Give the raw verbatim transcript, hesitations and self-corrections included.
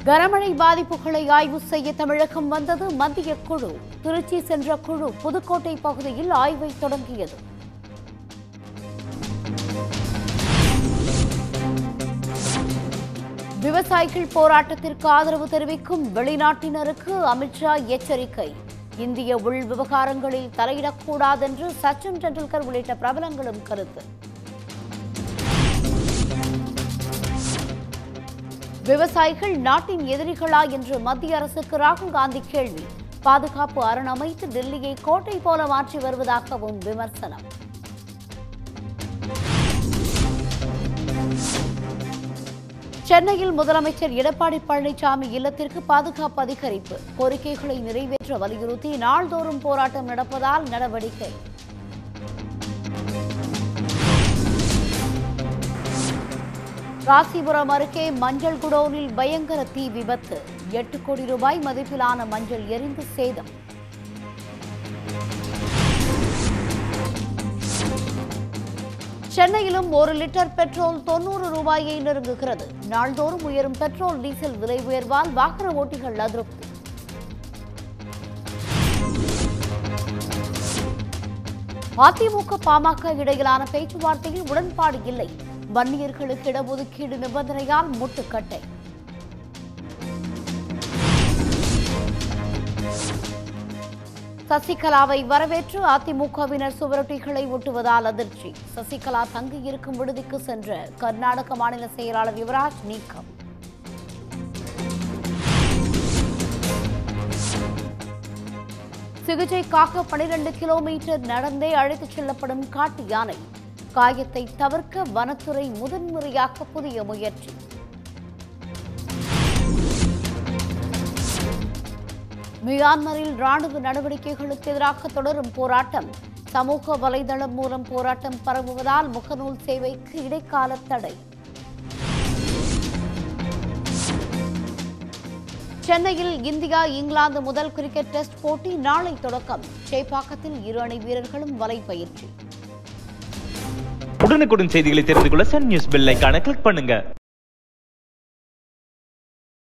கனமழை பாதிப்புகளை ஆய்வு செய்ய தமிழகம் வந்தது மத்திய குழு. திருச்சி சென்ற குழு புதுக்கோட்டை பகுதியில் ஆய்வை தொடங்கியது. விவசாயிகள் போராட்டத்திற்கு ஆதரவு தெரிவிக்கும் வெளிநாட்டினருக்கு அமித்ஷா எச்சரிக்கை. இந்திய உள் விவகாரங்களில் தலையிடக்கூடாதென்று சச்சின் டெண்டுல்கர் உள்ளிட்ட பிரபலங்களும் கருத்து. விவசாயிகள் நாட்டின் எதிரிகளா என்று மத்திய அரசுக்கு ராகுல் காந்தி கேள்வி. பாதுகாப்பு அரண் அமைத்து டெல்லியை கோட்டை போல மாற்றி வருவதாகவும் விமர்சனம். சென்னையில் முதலமைச்சர் எடப்பாடி பழனிசாமி இல்லத்திற்கு பாதுகாப்பு அதிகரிப்பு. கோரிக்கைகளை நிறைவேற்ற வலியுறுத்தி நாள்தோறும் போராட்டம் நடப்பதால் நடவடிக்கை. ராசிபுரம் அருகே மஞ்சள் குடோனில் பயங்கர தீ விபத்து. எட்டு கோடி ரூபாய் மதிப்பிலான மஞ்சள் எரிந்து சேதம். சென்னையிலும் ஒரு லிட்டர் பெட்ரோல் தொன்னூறு ரூபாயை நெருங்குகிறது. நாள்தோறும் உயரும் பெட்ரோல் டீசல் விலை உயர்வால் வாகன ஓட்டிகள் அதிருப்தி. அதிமுக பாமக இடையிலான பேச்சுவார்த்தையில் உடன்பாடு இல்லை. வன்னியர்களுக்கு இடஒதுக்கீடு நிபந்தனையால் முட்டுக்கட்டை. சசிகலாவை வரவேற்று அதிமுகவினர் சுவரொட்டிகளை ஒட்டுவதால் அதிர்ச்சி. சசிகலா தங்கியிருக்கும் விடுதிக்கு சென்ற கர்நாடக மாநில செயலாளர் யுவராஜ் நீக்கம். சிகிச்சைக்காக பனிரெண்டு கிலோமீட்டர் நடந்தே அழைத்துச் செல்லப்படும் காட்டு யானை. காயத்தை தவிர்க்க வனத்துறை முதன்முறையாக புதிய முயற்சி. மியான்மரில் ராணுவ நடவடிக்கைகளுக்கு எதிராக தொடரும் போராட்டம். சமூக வலைதளம் மூலம் போராட்டம் பரவுவதால் முகநூல் சேவைக்கு இடைக்கால தடை. சென்னையில் இந்தியா இங்கிலாந்து முதல் கிரிக்கெட் டெஸ்ட் போட்டி நாளை தொடக்கம். சேப்பாக்கத்தில் இரு அணி வீரர்களும் வலை பயிற்சி. உடனுக்குடன் செய்திகளை தெரிந்து கொள்ள சன் நியூஸ் பெல் ஐகானை கிளிக் பண்ணுங்க.